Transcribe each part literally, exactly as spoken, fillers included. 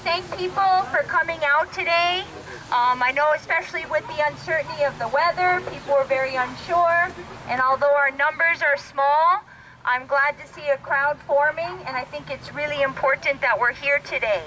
thank people for coming out today. Um, I know especially with the uncertainty of the weather, people are very unsure, and although our numbers are small, I'm glad to see a crowd forming, and I think it's really important that we're here today.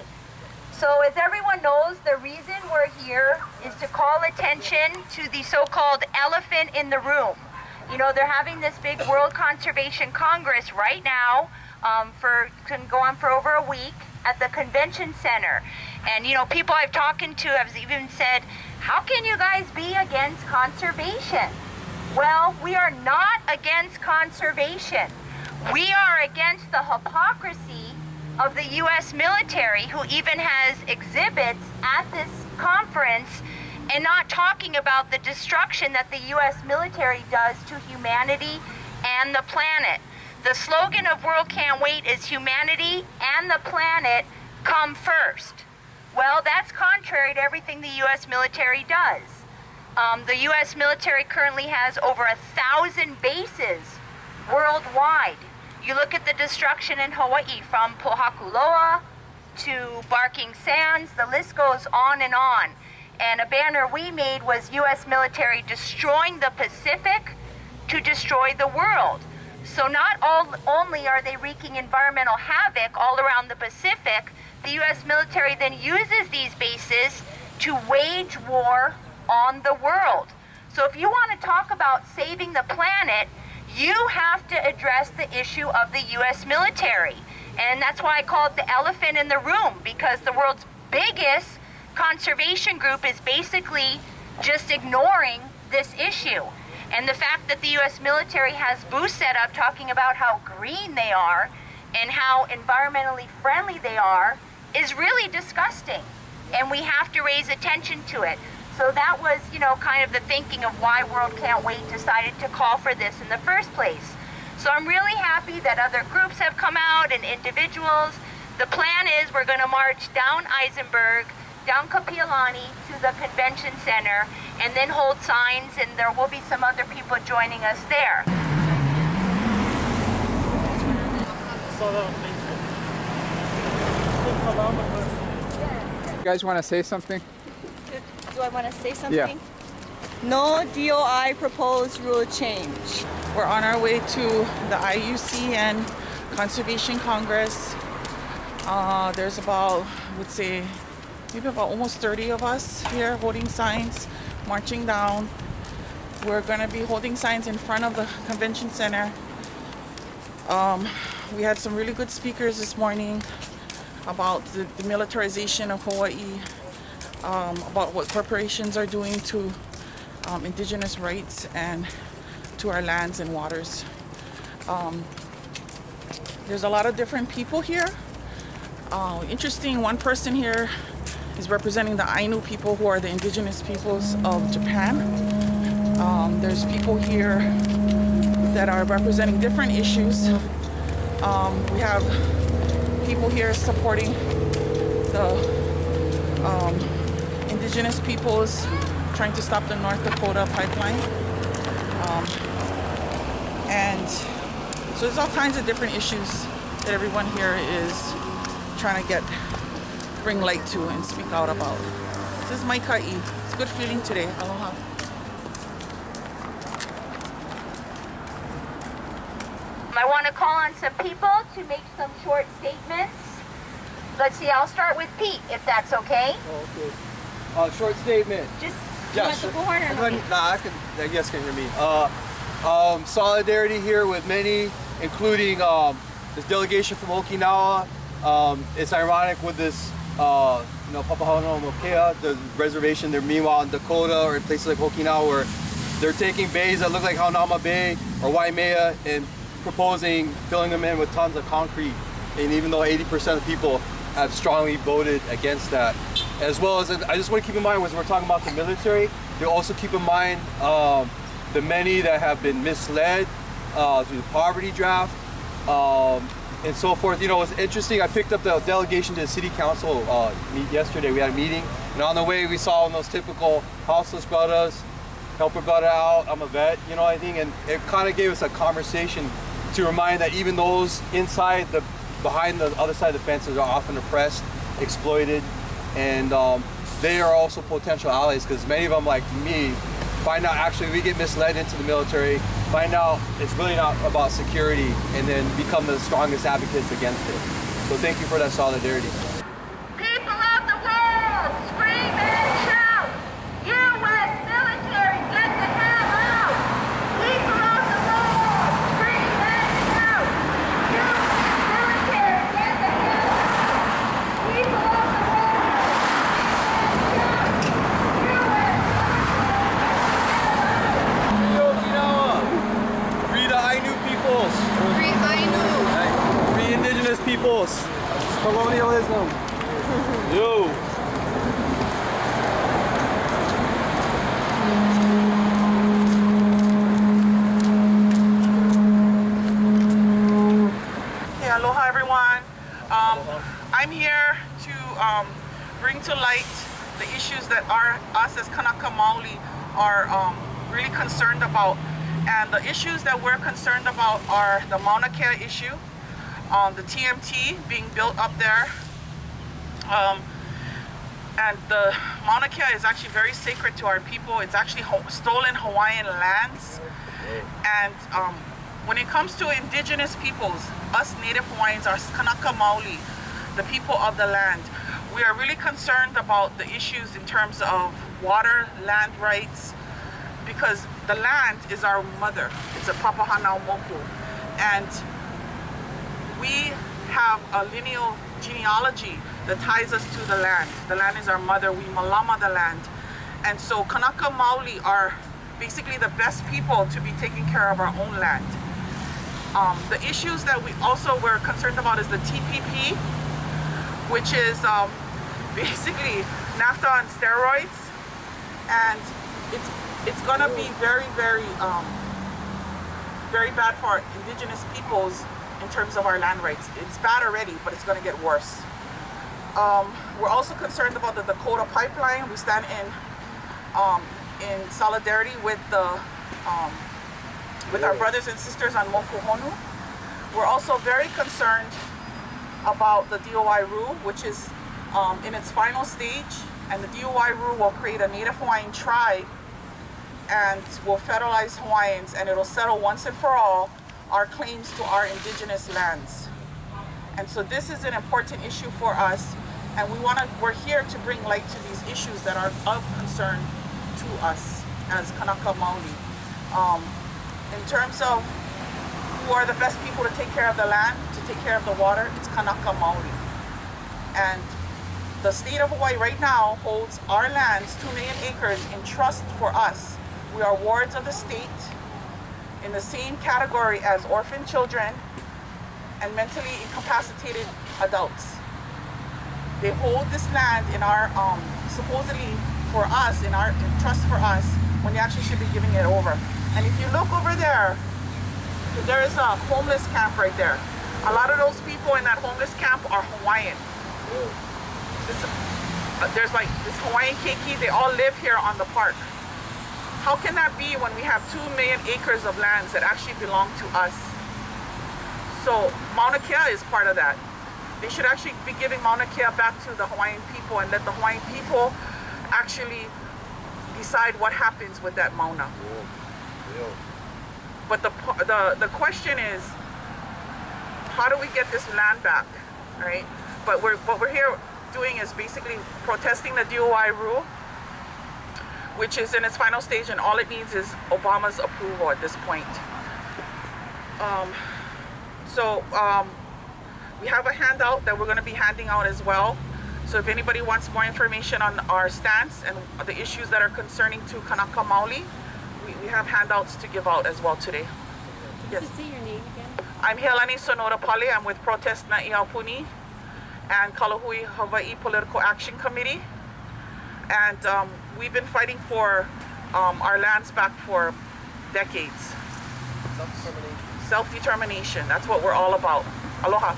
So as everyone knows, the reason we're here is to call attention to the so-called elephant in the room. You know, they're having this big World Conservation Congress right now, um, for can go on for over a week at the convention center. And you know, people I've talked to have even said, how can you guys be against conservation? Well, we are not against conservation. We are against the hypocrisy of the U S military, who even has exhibits at this conference and not talking about the destruction that the U S military does to humanity and the planet. The slogan of World Can't Wait is humanity and the planet come first. Well, that's contrary to everything the U S military does. Um, the U S military currently has over a thousand bases worldwide. You look at the destruction in Hawaii, from Pohakuloa to Barking Sands, the list goes on and on. And a banner we made was U S military destroying the Pacific to destroy the world. So not all, only are they wreaking environmental havoc all around the Pacific, the U S military then uses these bases to wage war on the world. So if you want to talk about saving the planet, you have to address the issue of the U S military. And that's why I call it the elephant in the room, because the world's biggest conservation group is basically just ignoring this issue. And the fact that the U S military has booths set up talking about how green they are and how environmentally friendly they are is really disgusting. And we have to raise attention to it. So that was, you know, kind of the thinking of why World Can't Wait decided to call for this in the first place. So I'm really happy that other groups have come out and individuals. The plan is we're going to march down Eisenberg, down Kapiolani to the convention center, and then hold signs, and there will be some other people joining us there. You guys want to say something? Do I want to say something? Yeah. No D O I proposed rule change. We're on our way to the I U C N Conservation Congress. Uh, there's about, I would say, maybe about almost thirty of us here holding signs, marching down. We're going to be holding signs in front of the convention center. Um, we had some really good speakers this morning about the, the militarization of Hawaii, um, about what corporations are doing to um, indigenous rights and to our lands and waters. Um, there's a lot of different people here. Uh, interesting, one person here is representing the Ainu people, who are the indigenous peoples of Japan. Um, there's people here that are representing different issues. Um, we have people here supporting the um, indigenous peoples trying to stop the North Dakota pipeline. Um, and so there's all kinds of different issues that everyone here is trying to get, bring light to and speak out about. This is Mai Ka'i. It's a good feeling today. Aloha. I want to call on some people to make some short statements. Let's see, I'll start with Pete, if that's okay. Oh, okay. Uh, short statement. Just, yeah, you want sure. the bullhorn or no? Nah, I can, I guess can hear me. Uh, um, solidarity here with many, including um, this delegation from Okinawa. Um, it's ironic with this, uh, you know, Mauna Kea, the reservation. They're meanwhile in Dakota or in places like Okinawa, where they're taking bays that look like Haunama Bay or Waimea and proposing filling them in with tons of concrete. And even though eighty percent of people have strongly voted against that, as well as, I just want to keep in mind when we're talking about the military, to also keep in mind um, the many that have been misled uh, through the poverty draft. Um, and so forth. You know, it's interesting, I picked up the delegation to the city council uh, meet yesterday. We had a meeting, and on the way we saw one of those typical houseless brothers, help a brother out, I'm a vet, you know what I think, and it kind of gave us a conversation to remind that even those inside the, behind the other side of the fences are often oppressed, exploited, and um, they are also potential allies because many of them, like me, find out actually we get misled into the military, find out it's really not about security, and then become the strongest advocates against it. So thank you for that solidarity. People of the world, scream and shout! U S military, get the hell out! People of the world, scream and shout! U S military, get the hell out! People of the world, Free the Ainu peoples! Free Ainu! Free indigenous peoples! Colonialism! Yo! Hey, aloha everyone. Um, I'm here to um, bring to light the issues that our, us as Kanaka Maoli are um, really concerned about. And the issues that we're concerned about are the Mauna Kea issue, um, the T M T being built up there. Um, and the Mauna Kea is actually very sacred to our people. It's actually ho stolen Hawaiian lands. And um, when it comes to indigenous peoples, us Native Hawaiians, our Kanaka Maoli, the people of the land, we are really concerned about the issues in terms of water, land rights, because the land is our mother. It's a Papahanau Moku. And we have a lineal genealogy that ties us to the land. The land is our mother. We malama the land. And so Kanaka Maoli are basically the best people to be taking care of our own land. Um, the issues that we also were concerned about is the T P P, which is um, basically NAFTA on steroids. And it's It's gonna be very, very, um, very bad for our indigenous peoples in terms of our land rights. It's bad already, but it's gonna get worse. Um, we're also concerned about the Dakota pipeline. We stand in um, in solidarity with the um, with our brothers and sisters on Mokuhonu. We're also very concerned about the D O I rule, which is um, in its final stage, and the D O I rule will create a Native Hawaiian tribe and will federalize Hawaiians, and it'll settle once and for all our claims to our indigenous lands. And so this is an important issue for us, and we want to, we're here to bring light to these issues that are of concern to us as Kanaka Maoli. Um, in terms of who are the best people to take care of the land, to take care of the water, it's Kanaka Maoli. And the state of Hawaii right now holds our lands, two million acres, in trust for us. We are wards of the state in the same category as orphan children and mentally incapacitated adults. They hold this land in our, um, supposedly for us, in our in trust for us, when they actually should be giving it over. And if you look over there, there is a homeless camp right there. A lot of those people in that homeless camp are Hawaiian. This, uh, there's like this Hawaiian keiki, they all live here on the park. How can that be when we have two million acres of lands that actually belong to us? So Mauna Kea is part of that. They should actually be giving Mauna Kea back to the Hawaiian people and let the Hawaiian people actually decide what happens with that Mauna. But the, the, the question is, how do we get this land back, right? But we're, what we're here doing is basically protesting the D O I rule, which is in its final stage, and all it needs is Obama's approval at this point. Um, so um, we have a handout that we're going to be handing out as well. So if anybody wants more information on our stance and the issues that are concerning to Kanaka Maoli, we, we have handouts to give out as well today. Yes. Say your name again. I'm Helani Sonoda Pali. I'm with Protest Na Iapuni and Kalahui Hawaii Political Action Committee. And um, we've been fighting for um, our lands back for decades. Self-determination. Self-determination, that's what we're all about. Aloha.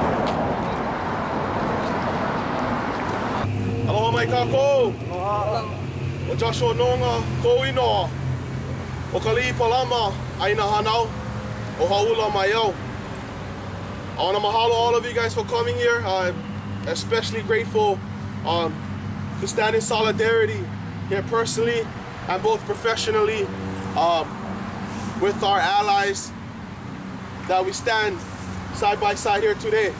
Aloha mai kako. Aloha. O Joshua Nonga, ko ino. O Kali'i Palama, aina hanau. O haula mai au. I want to mahalo all of you guys for coming here. Uh, especially grateful um, to stand in solidarity here personally and both professionally um, with our allies that we stand side by side here today.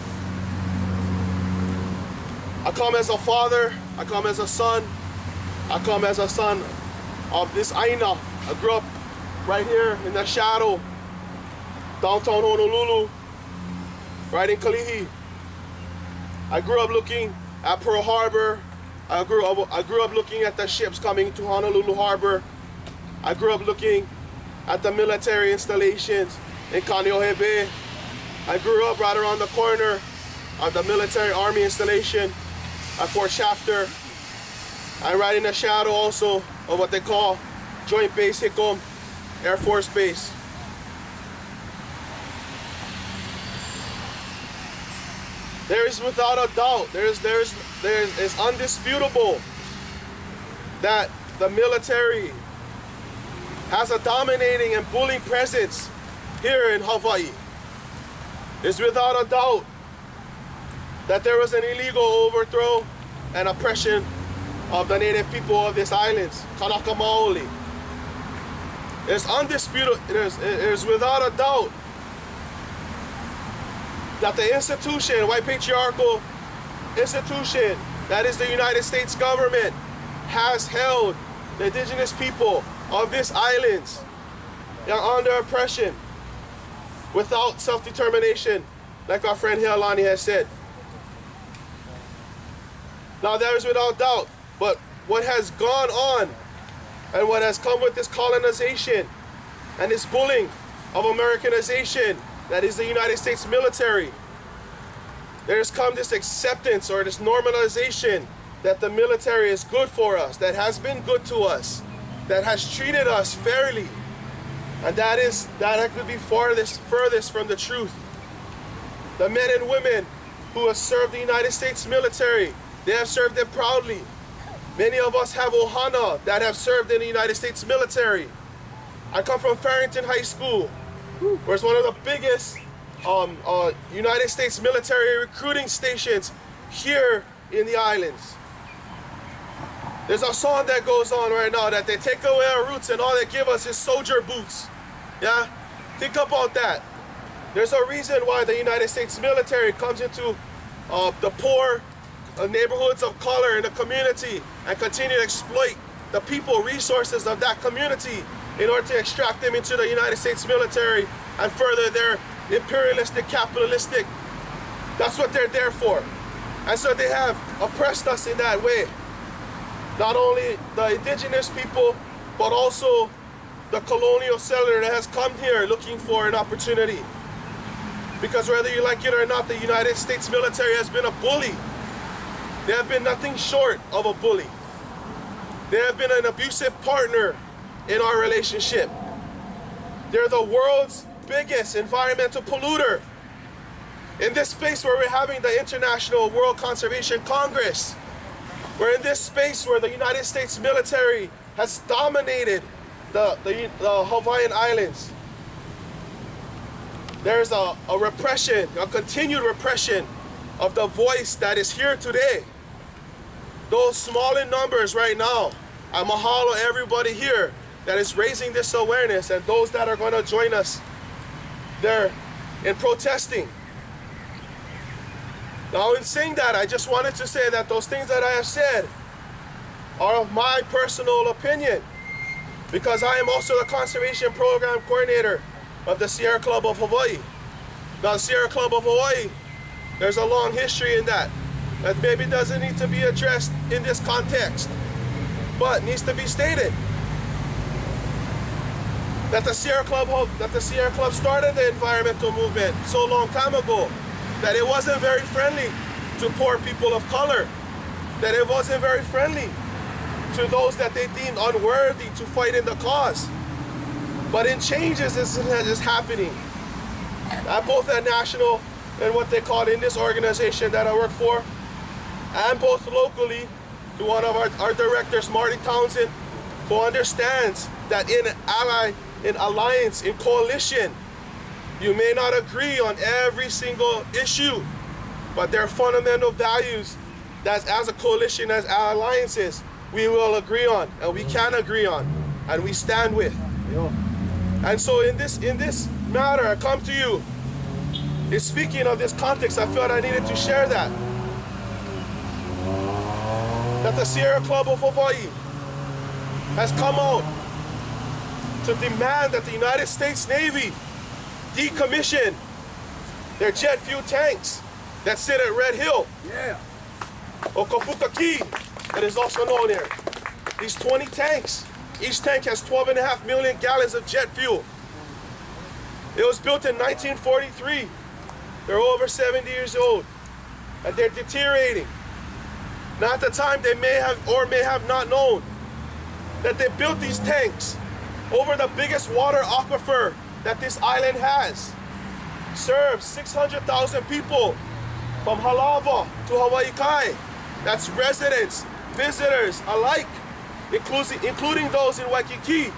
I come as a father, I come as a son, I come as a son of this Aina. I grew up right here in the shadow, downtown Honolulu, right in Kalihi. I grew up looking at Pearl Harbor. I grew up, I grew up looking at the ships coming to Honolulu Harbor. I grew up looking at the military installations in Kaneohe Bay. I grew up right around the corner of the military army installation at Fort Shafter. I'm right in the shadow also of what they call Joint Base Hickam Air Force Base. There is without a doubt, there is, there is, there is, it's undisputable that the military has a dominating and bullying presence here in Hawaii. It's without a doubt that there was an illegal overthrow and oppression of the native people of these islands, Kanaka Maoli. It's undisputed, it is, it is without a doubt that the institution, white patriarchal institution, that is the United States government, has held the indigenous people of these islands under oppression without self-determination, like our friend Healani has said. Now there is without doubt, but what has gone on and what has come with this colonization and this bullying of Americanization, that is the United States military, there has come this acceptance or this normalization that the military is good for us, that has been good to us, that has treated us fairly. And that is, that could be farthest, furthest from the truth. The men and women who have served the United States military, they have served it proudly. Many of us have ohana that have served in the United States military. I come from Farrington High School, where it's one of the biggest um, uh, United States military recruiting stations here in the islands. There's a song that goes on right now that they take away our roots and all they give us is soldier boots. Yeah? Think about that. There's a reason why the United States military comes into uh, the poor uh, neighborhoods of color in the community and continue to exploit the people, resources of that community in order to extract them into the United States military and further their imperialistic, capitalistic. That's what they're there for. And so they have oppressed us in that way. Not only the indigenous people, but also the colonial settler that has come here looking for an opportunity. Because whether you like it or not, the United States military has been a bully. They have been nothing short of a bully. They have been an abusive partner in our relationship. They're the world's biggest environmental polluter. In this space where we're having the International World Conservation Congress, we're in this space where the United States military has dominated the, the, the Hawaiian Islands. There's a, a repression, a continued repression of the voice that is here today. Those small in numbers right now, I mahalo everybody here that is raising this awareness and those that are going to join us there in protesting. Now, in saying that, I just wanted to say that those things that I have said are of my personal opinion, because I am also the Conservation Program Coordinator of the Sierra Club of Hawaii. Now, the Sierra Club of Hawaii, there's a long history in that that maybe doesn't need to be addressed in this context, but needs to be stated. That the Sierra Club, that the Sierra Club started the environmental movement so long time ago, that it wasn't very friendly to poor people of color, that it wasn't very friendly to those that they deemed unworthy to fight in the cause. But in changes is, is happening, at both at national and what they call in this organization that I work for, and both locally to one of our, our directors, Marty Townsend, who understands that in ally, in alliance, in coalition, you may not agree on every single issue, but there are fundamental values that as a coalition, as alliances, we will agree on, and we can agree on, and we stand with. And so in this, in this matter, I come to you, in speaking of this context, I felt I needed to share that. That the Sierra Club of Hawaii has come out to demand that the United States Navy decommission their jet fuel tanks that sit at Red Hill. Yeah. Or Kofukaki, that is also known there. These twenty tanks, each tank has twelve and a half million gallons of jet fuel. It was built in nineteen forty-three. They're over seventy years old, and they're deteriorating. Now at the time, they may have or may have not known that they built these tanks over the biggest water aquifer that this island has. Serves six hundred thousand people from Halava to Hawaii Kai. That's residents, visitors alike, including, including those in Waikiki.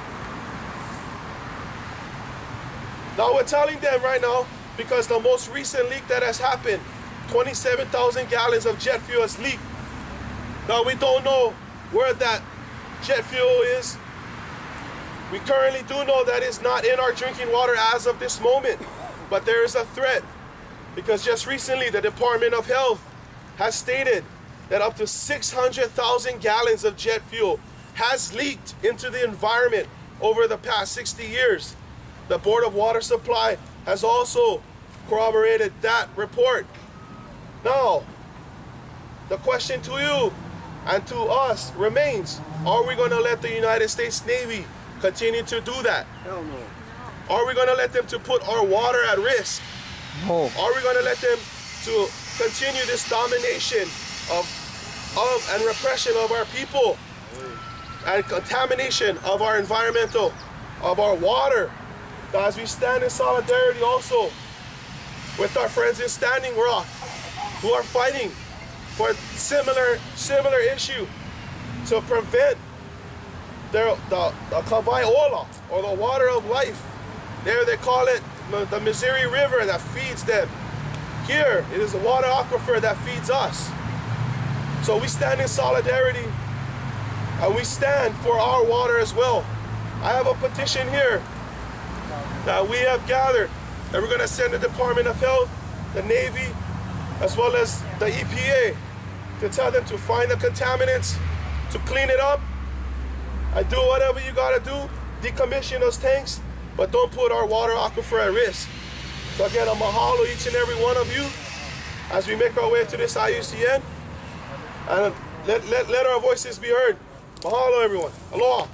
Now we're telling them right now, because the most recent leak that has happened, twenty-seven thousand gallons of jet fuel has leaked. Now we don't know where that jet fuel is. We currently do know that it's not in our drinking water as of this moment, but there is a threat, because just recently the Department of Health has stated that up to six hundred thousand gallons of jet fuel has leaked into the environment over the past sixty years. The Board of Water Supply has also corroborated that report. Now, the question to you and to us remains, are we going to let the United States Navy continue to do that? Hell no. Are we going to let them to put our water at risk? No. Are we going to let them to continue this domination of, of and repression of our people and contamination of our environmental, of our water? As we stand in solidarity also with our friends in Standing Rock who are fighting for a similar, similar issue to prevent their, the, the Kawai Ola, or the water of life. There they call it the Missouri River that feeds them. Here, it is the water aquifer that feeds us. So we stand in solidarity, and we stand for our water as well. I have a petition here that we have gathered that we're going to send the Department of Health, the Navy, as well as the E P A to tell them to find the contaminants, to clean it up, and do whatever you got to do, decommission those tanks, but don't put our water aquifer at risk. So again, a mahalo each and every one of you as we make our way to this I U C N, and let, let, let our voices be heard. Mahalo everyone. Aloha.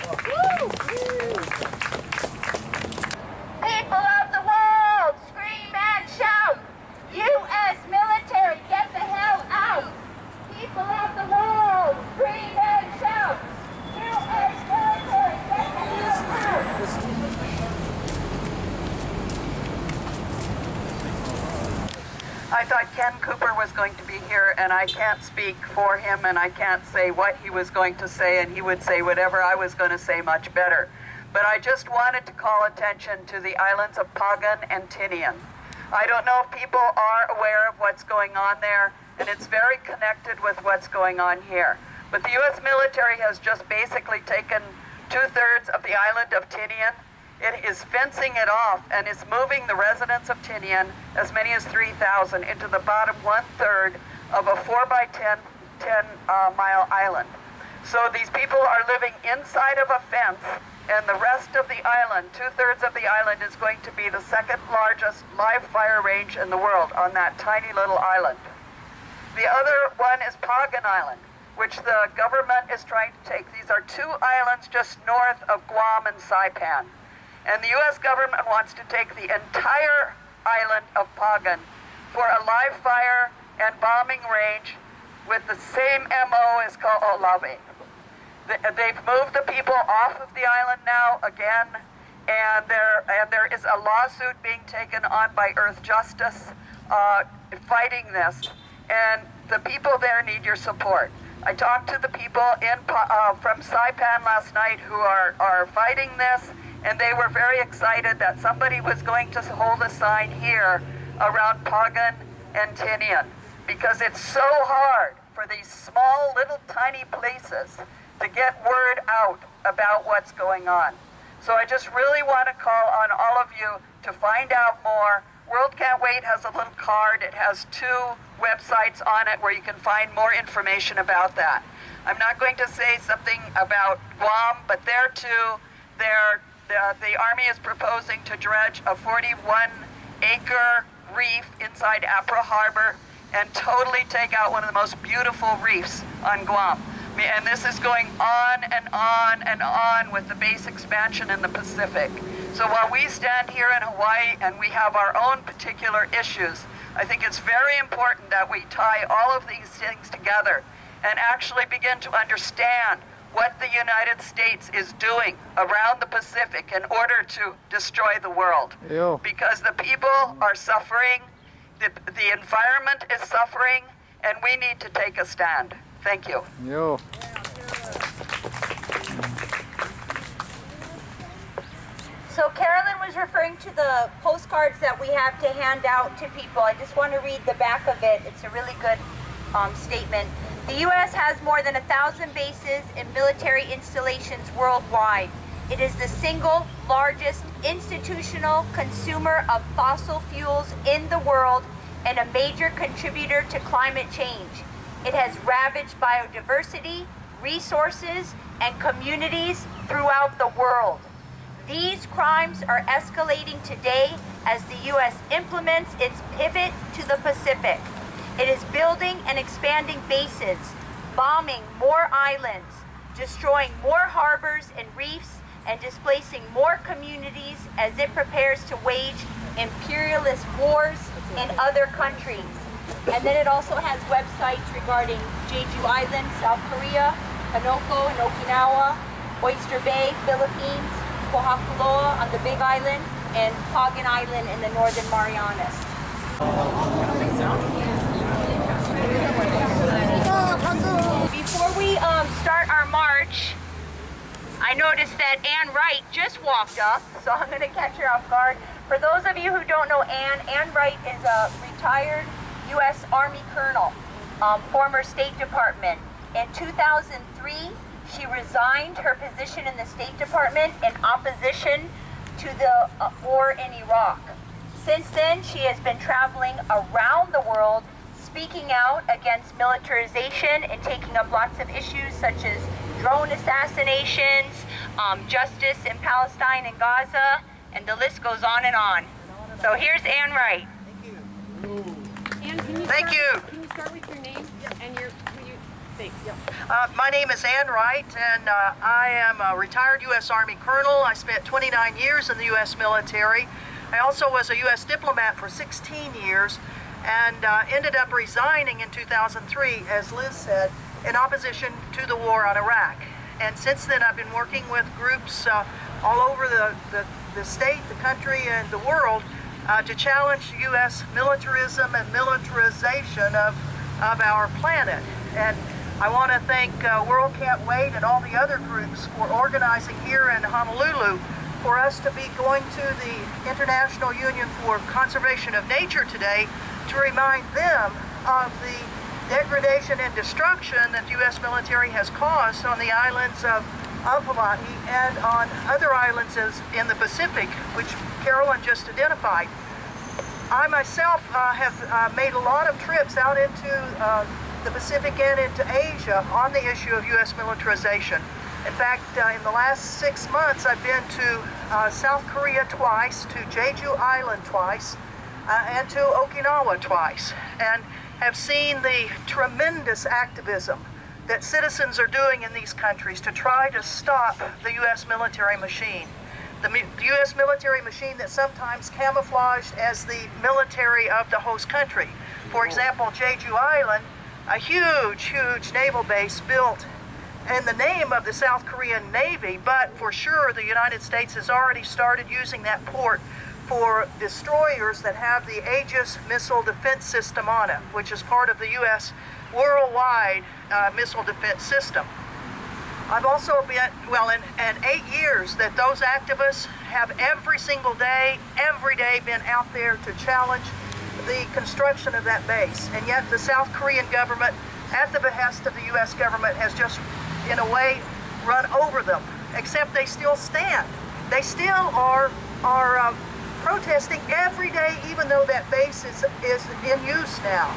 People of the world, scream and shout. U S military, get the hell out. People of the world, scream and shout. U S military, get the hell out. I thought Ken Cooper was going to be here, and I can't speak for him, and I can't say what he was going to say, and he would say whatever I was going to say much better. But I just wanted to call attention to the islands of Pagan and Tinian. I don't know if people are aware of what's going on there, and it's very connected with what's going on here. But the U S military has just basically taken two-thirds of the island of Tinian. It is fencing it off and is moving the residents of Tinian, as many as three thousand, into the bottom one-third of a four by ten, ten uh, mile island. So these people are living inside of a fence, and the rest of the island, two-thirds of the island, is going to be the second largest live fire range in the world on that tiny little island. The other one is Pagan Island, which the government is trying to take. These are two islands just north of Guam and Saipan. And the U S government wants to take the entire island of Pagan for a live fire and bombing range with the same M O as Ka'olave. They've moved the people off of the island now again, and there, and there is a lawsuit being taken on by Earth Justice uh, fighting this, and the people there need your support. I talked to the people in, uh, from Saipan last night who are, are fighting this, and they were very excited that somebody was going to hold a sign here around Pagan and Tinian, because it's so hard for these small little tiny places to get word out about what's going on. So I just really want to call on all of you to find out more. World Can't Wait has a little card. It has two websites on it where you can find more information about that. I'm not going to say something about Guam, but there too, there, the, the Army is proposing to dredge a forty-one acre reef inside Apra Harbor and totally take out one of the most beautiful reefs on Guam. And this is going on and on and on with the base expansion in the Pacific. So while we stand here in Hawaii and we have our own particular issues, I think it's very important that we tie all of these things together and actually begin to understand what the United States is doing around the Pacific in order to destroy the world. Ew. Because the people are suffering, the, the environment is suffering, and we need to take a stand. Thank you. Yo. So Carolyn was referring to the postcards that we have to hand out to people. I just want to read the back of it. It's a really good um, statement. The U S has more than a thousand bases and military installations worldwide. It is the single largest institutional consumer of fossil fuels in the world and a major contributor to climate change. It has ravaged biodiversity, resources, and communities throughout the world. These crimes are escalating today as the U S implements its pivot to the Pacific. It is building and expanding bases, bombing more islands, destroying more harbors and reefs, and displacing more communities as it prepares to wage imperialist wars in other countries. And then it also has websites regarding Jeju Island, South Korea, Hanoko and Okinawa, Oyster Bay, Philippines, Kohakuloa on the Big Island, and Pagan Island in the Northern Marianas. Before we um, start our march, I noticed that Ann Wright just walked up, so I'm going to catch her off guard. For those of you who don't know Ann, Ann Wright is a retired U S Army colonel, um, former State Department. In two thousand three, she resigned her position in the State Department in opposition to the uh, war in Iraq. Since then, she has been traveling around the world, speaking out against militarization and taking up lots of issues such as drone assassinations, um, justice in Palestine and Gaza, and the list goes on and on. So here's Ann Wright. Ann, can you Thank start, you. Can you start with your name and your who you think? Yep. Uh, my name is Ann Wright, and uh, I am a retired U S Army colonel. I spent twenty-nine years in the U S military. I also was a U S diplomat for sixteen years, and uh, ended up resigning in two thousand three, as Liz said, in opposition to the war on Iraq. And since then, I've been working with groups uh, all over the, the, the state, the country, and the world uh, to challenge U S militarism and militarization of, of our planet. And I want to thank uh, World Can't Wait and all the other groups for organizing here in Honolulu for us to be going to the International Union for Conservation of Nature today to remind them of the degradation and destruction that the U S military has caused on the islands of, of Hawaii and on other islands as in the Pacific, which Carolyn just identified. I myself uh, have uh, made a lot of trips out into uh, the Pacific and into Asia on the issue of U S militarization. In fact, uh, in the last six months, I've been to uh, South Korea twice, to Jeju Island twice, uh, and to Okinawa twice, and have seen the tremendous activism that citizens are doing in these countries to try to stop the U S military machine. The, the U S military machine that's sometimes camouflaged as the military of the host country. For example, Jeju Island, a huge, huge naval base built in the name of the South Korean Navy, but for sure the United States has already started using that port for destroyers that have the Aegis missile defense system on it, which is part of the U S worldwide uh, missile defense system. I've also been, well, in, in eight years that those activists have every single day, every day been out there to challenge the construction of that base. And yet the South Korean government, at the behest of the U S government, has just, in a way, run over them, except they still stand. They still are, are uh, protesting every day, even though that base is, is in use now.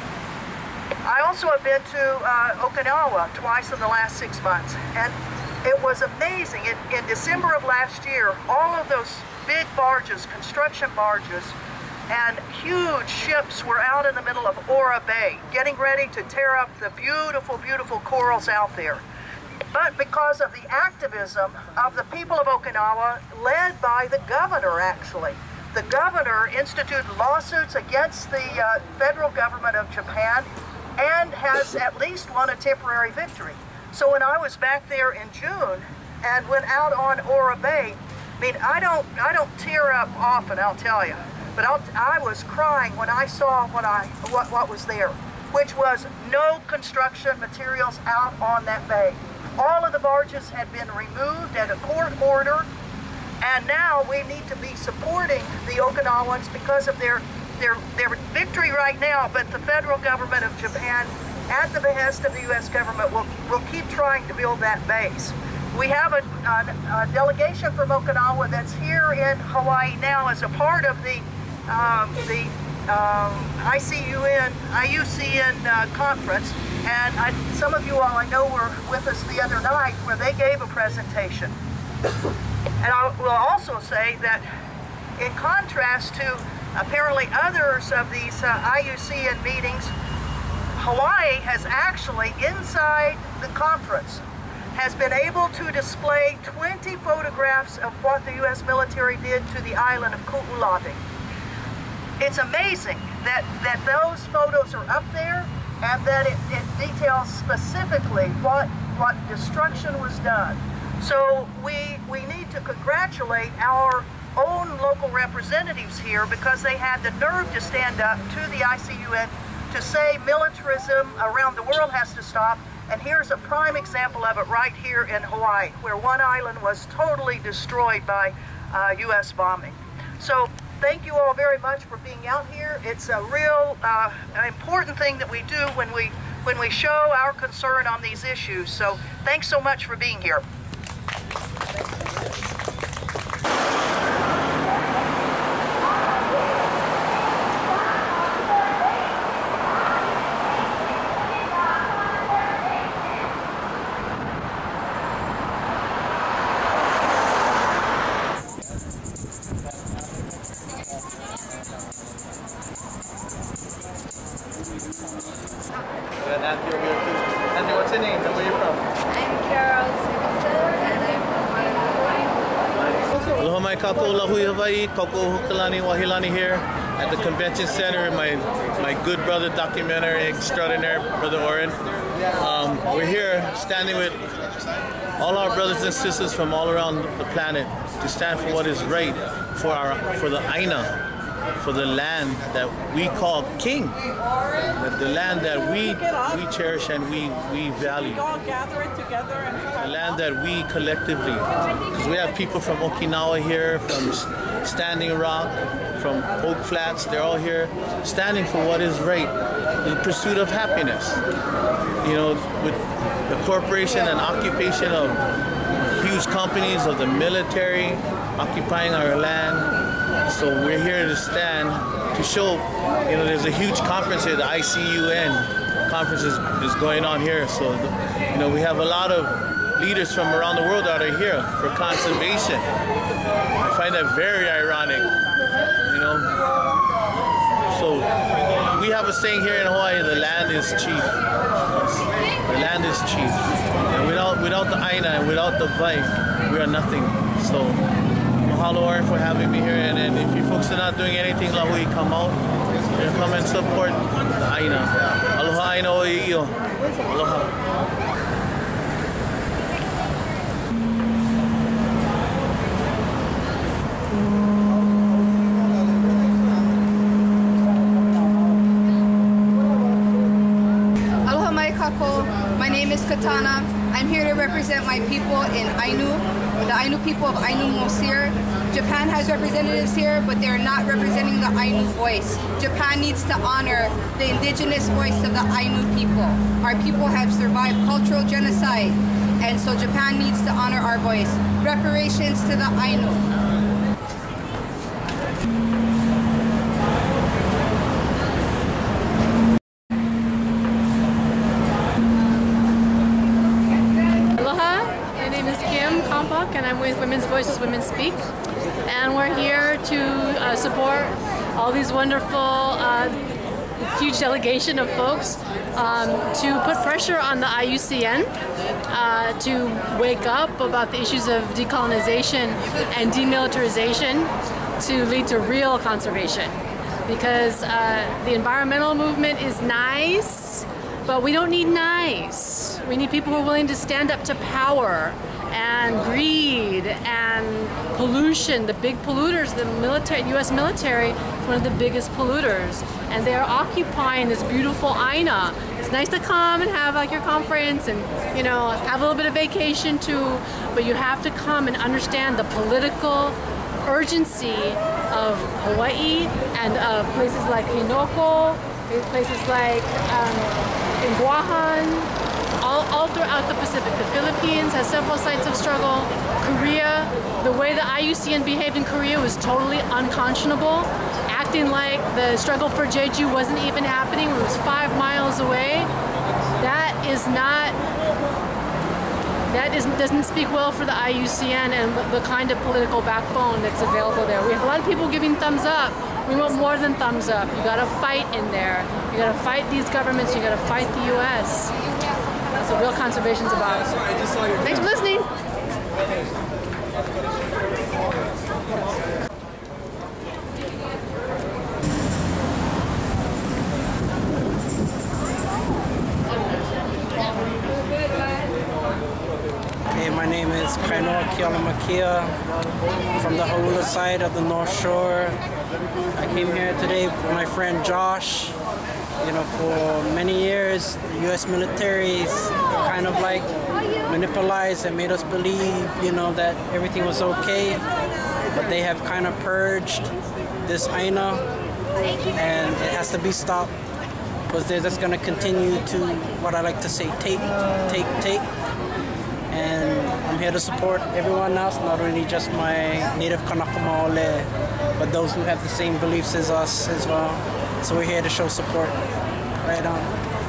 I also have been to uh, Okinawa twice in the last six months, and it was amazing. In, in December of last year, all of those big barges, construction barges, and huge ships were out in the middle of Ora Bay, getting ready to tear up the beautiful, beautiful corals out there. But because of the activism of the people of Okinawa, led by the governor, actually, the governor instituted lawsuits against the uh, federal government of Japan and has at least won a temporary victory. So when I was back there in June and went out on Ora Bay, I mean, I don't, I don't tear up often, I'll tell you, but I'll, I was crying when I saw what, I, what, what was there, which was no construction materials out on that bay. All of the barges had been removed at a court order, and now we need to be supporting the Okinawans because of their, their, their victory right now, but the federal government of Japan, at the behest of the U S government, will, will keep trying to build that base. We have a, a, a delegation from Okinawa that's here in Hawaii now as a part of the, um, the um, I C U N, I U C N uh, conference, and I, some of you all I know were with us the other night where they gave a presentation. And I will also say that in contrast to apparently others of these uh, I U C N meetings, Hawaii has actually, inside the conference, has been able to display twenty photographs of what the U S military did to the island of Ku'ulavi. It's amazing that, that those photos are up there and that it, it details specifically what, what destruction was done. So we, we need to congratulate our own local representatives here because they had the nerve to stand up to the I C U N to say militarism around the world has to stop. And here's a prime example of it right here in Hawaii, where one island was totally destroyed by uh, U S bombing. So thank you all very much for being out here. It's a real uh, important thing that we do when we, when we show our concern on these issues. So thanks so much for being here. Auntie, what's your name and where are you from? I'm Carol Simpson and I'm from Honolulu. Aloha mai kākou lahui Hawaii, kākou hukalani wahilani here at the convention center. My my good brother, documentary extraordinaire, Brother Oren. Um, we're here standing with all our brothers and sisters from all around the planet to stand for what is right for our for the Aina, for the land that we call king, the, the land that we we cherish and we we value, the land that we collectively, because we have people from Okinawa here, from Standing Rock, from Oak Flats, they're all here standing for what is right, the pursuit of happiness. You know, with the corporation and occupation of huge companies, of the military occupying our land. So we're here to stand to show, you know, there's a huge conference here, the I C U N conference is, is going on here. So, you know, we have a lot of leaders from around the world that are here for conservation. I find that very ironic, you know. So we have a saying here in Hawaii, the land is chief. The land is chief. And without, without the Aina and without the Vai, we are nothing. So mahalo Oren for having me here, and, and if you folks are not doing anything, lahui, come out and come and support the Aina. Aloha Aina o i'io. Aloha. My name is Katana. I'm here to represent my people in Ainu, the Ainu people of Ainu Mosir. Japan has representatives here, but they're not representing the Ainu voice. Japan needs to honor the indigenous voice of the Ainu people. Our people have survived cultural genocide, and so Japan needs to honor our voice. Reparations to the Ainu. And I'm with Women's Voices, Women Speak, and we're here to uh, support all these wonderful, uh, huge delegation of folks um, to put pressure on the I U C N uh, to wake up about the issues of decolonization and demilitarization to lead to real conservation. Because uh, the environmental movement is nice, but we don't need nice. We need people who are willing to stand up to power and greed and pollution. The big polluters, the military, U S military is one of the biggest polluters, and they are occupying this beautiful Aina. It's nice to come and have like your conference and, you know, have a little bit of vacation too, but you have to come and understand the political urgency of Hawaii and of places like Hinoko, places like um, in Guahan, All, all throughout the Pacific. The Philippines has several sites of struggle. Korea, the way the I U C N behaved in Korea was totally unconscionable, acting like the struggle for Jeju wasn't even happening when it was five miles away. That is not, that is, doesn't speak well for the I U C N and the kind of political backbone that's available there. We have a lot of people giving thumbs up. We want more than thumbs up. You gotta fight in there. You gotta fight these governments. You gotta fight the U S That's what real conservation's about. Thanks for listening. Hey, my name is Kainoa Kealamakia from the Honolulu side of the North Shore. I came here today with my friend Josh. You know, for many years, the U S military's kind of like monopolized and made us believe, you know, that everything was okay. But they have kind of purged this Aina, and it has to be stopped because they're just going to continue to, what I like to say, take, take, take. And I'm here to support everyone else, not only just my native Kanaka Maole, but those who have the same beliefs as us as well. So we're here to show support. Right on.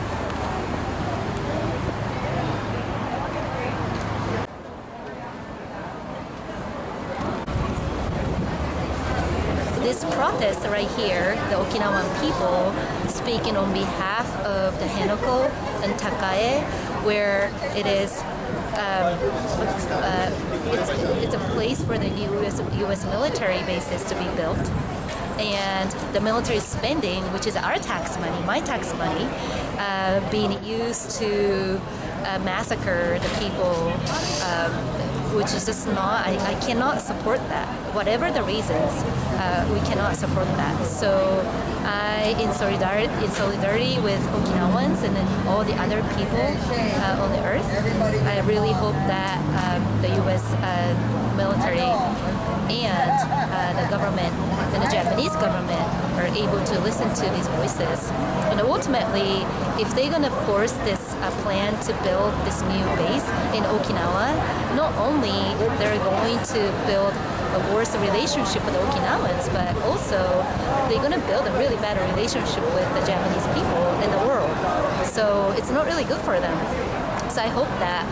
This protest right here, the Okinawan people speaking on behalf of the Henoko and Takae, where it is um, uh, it's, it's a place for the new U S, U S military bases to be built. And the military spending, which is our tax money, my tax money, uh, being used to uh, massacre the people, um, which is just not, I, I cannot support that. Whatever the reasons, uh, we cannot support that. So I, in solidarity, in solidarity with Okinawans and then all the other people uh, on the earth, I really hope that um, the U S uh, military and uh, the government and the Japanese government are able to listen to these voices. And ultimately, if they're going to force this uh, plan to build this new base in Okinawa, not only they're going to build a worse relationship with the Okinawans, but also they're going to build a really bad relationship with the Japanese people in the world. So it's not really good for them. So I hope that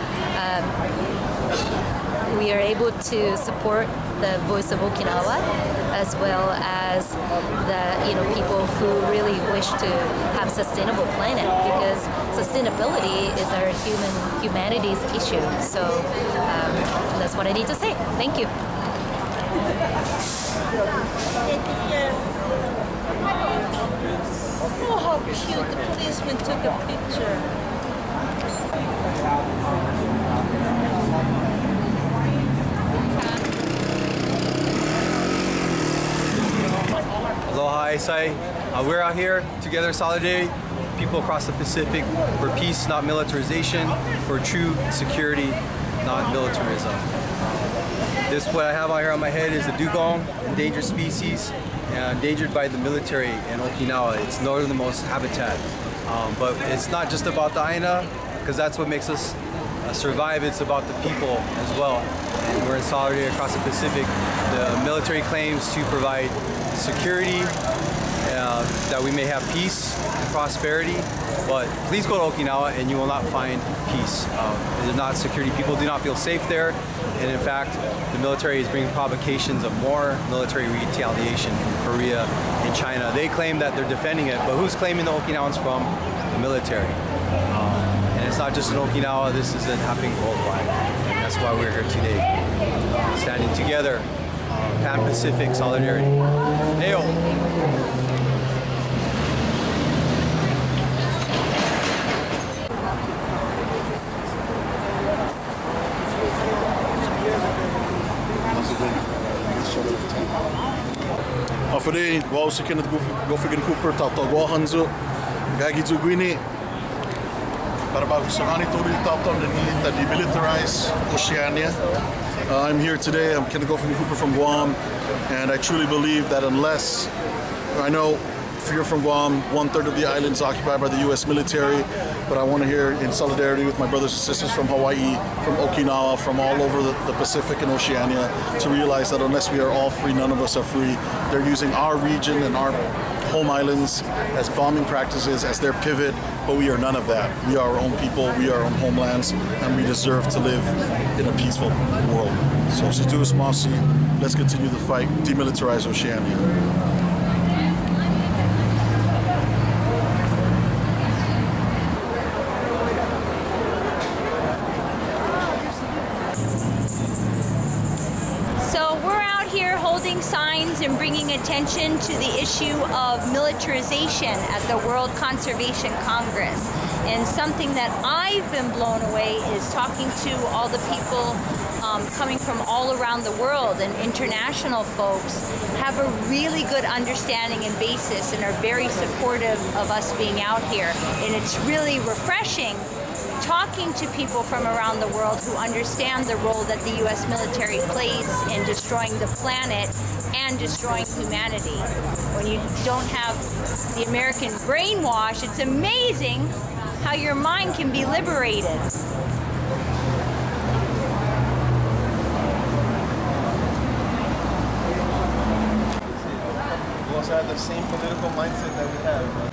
um, we are able to support the voice of Okinawa, as well as the you know people who really wish to have a sustainable planet, because sustainability is our human humanity's issue. So um, that's what I need to say. Thank you. Oh, how cute! The policeman took a picture. Aloha, Isai. Uh, we're out here together, solidarity, people across the Pacific, for peace, not militarization, for true security, not militarism. This, what I have on here on my head, is the dugong, endangered species, uh, endangered by the military in Okinawa. It's northernmost habitat. Um, but it's not just about the Aina, because that's what makes us uh, survive. It's about the people as well. And we're in solidarity across the Pacific. The military claims to provide security, uh, that we may have peace and prosperity. But please go to Okinawa and you will not find peace. Um, there's not security. People do not feel safe there. And in fact, the military is bringing provocations of more military retaliation from Korea and China. They claim that they're defending it, but who's claiming the Okinawans from? The military. Um, and it's not just in Okinawa, this is happening worldwide. And that's why we're here today, uh, standing together, uh, Pan-Pacific solidarity. Heyo! Afre, wou se ken het go figure Cooper tata go hanzo gagi zuguini para ba sagani tori tata the need to demilitarize Oceania. Uh, I'm here today. I'm Ken Cooper from Guam, and I truly believe that unless I know if you're from Guam, one third of the island is occupied by the U S military, but I want to hear in solidarity with my brothers and sisters from Hawaii, from Okinawa, from all over the, the Pacific and Oceania, to realize that unless we are all free, none of us are free. They're using our region and our home islands as bombing practices, as their pivot, but we are none of that. We are our own people, we are our own homelands, and we deserve to live in a peaceful world. So, Situ Smasi, let's continue the fight, demilitarize Oceania. Signs and bringing attention to the issue of militarization at the World Conservation Congress. And something that I've been blown away is talking to all the people um, coming from all around the world, and international folks have a really good understanding and basis and are very supportive of us being out here. And it's really refreshing talking to people from around the world who understand the role that the U S military plays in destroying the planet and destroying humanity. When you don't have the American brainwash, it's amazing how your mind can be liberated. We also have the same political mindset that we have.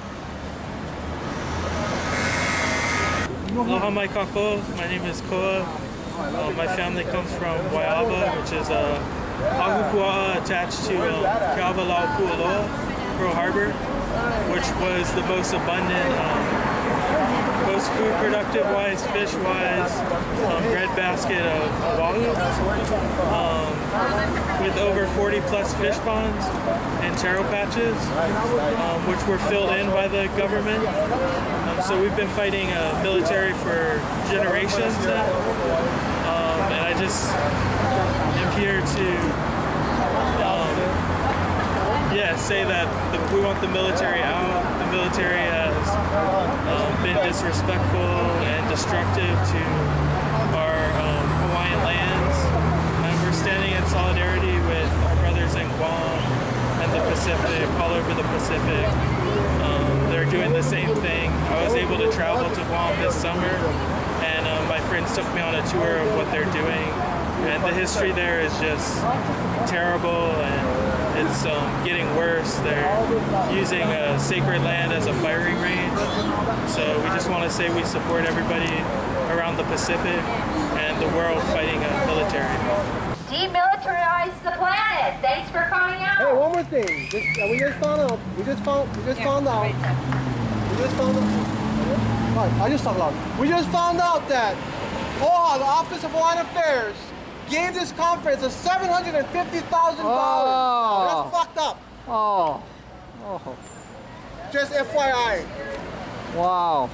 Aloha mai kako. My name is Koa. Uh, my family comes from Waiava, which is a uh, Ahupua'a attached to um, Keawalaupualoa, Pearl Harbor, which was the most abundant, um, most food productive wise, fish wise, um, breadbasket of Oahu, um, with over forty plus fish ponds and taro patches, um, which were filled in by the government. Um, so we've been fighting uh, military for generations now, um, and I just am here to um, yeah, say that the, we want the military out. The military has um, been disrespectful and destructive to our um, Hawaiian lands, and we're standing in solidarity with our brothers in Guam and the Pacific, all over the Pacific. Um, they're doing the same thing. I was able to travel to Guam this summer, and um, my friends took me on a tour of what they're doing, and the history there is just terrible, and it's um, getting worse. They're using a sacred land as a firing range, so we just want to say we support everybody around the Pacific and the world fighting a military. Demilitarize the planet. Thanks for coming out. Hey, one more thing. Just, uh, we just found out. We just found. We just yeah, found out. We just found out. Right, I just talk loud. We just found out that O H A, the Office of Hawaiian Affairs, gave this conference a seven hundred and fifty thousand dollars. Oh. That's fucked up. Oh. Oh. Just F Y I. Wow.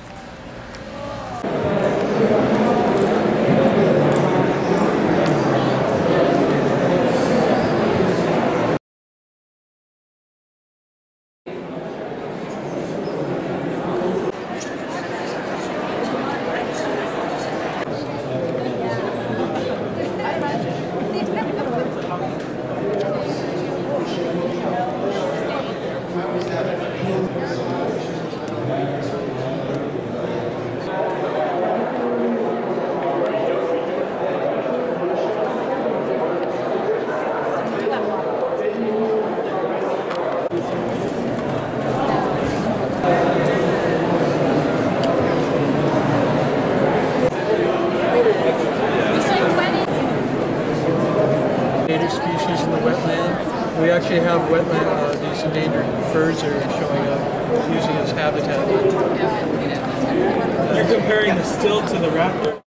actually have wetland, uh, these endangered birds that are showing up, using its habitat. You're comparing the stilt to the raptor?